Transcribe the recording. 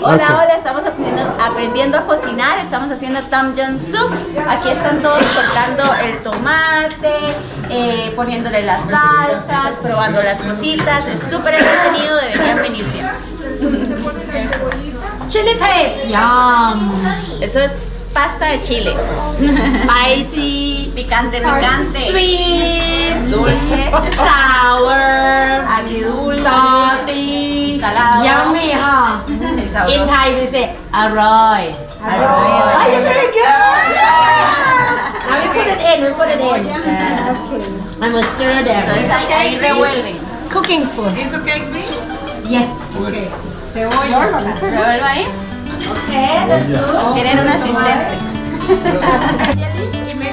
Hola, estamos aprendiendo a cocinar, estamos haciendo Tom Yum Soup. Aquí están todos cortando el tomate, poniéndole las salsas, probando las cositas. Es súper entretenido, deberían venir siempre. Chili paste. Yum. Eso es pasta de chile. Spicy. Picante, picante. Sweet. Dulce. Sour. Agridulce. Salty. Salado. Yummy, huh? In Thai we say อร่อย Arroyo. Oh, you're very good. Now we put it in. I will stir them. Ahí revuelven. Cooking spoon. ¿Es okay, please? Yes. Okay. Revuelvo ahí. Okay. Tienen un asistente.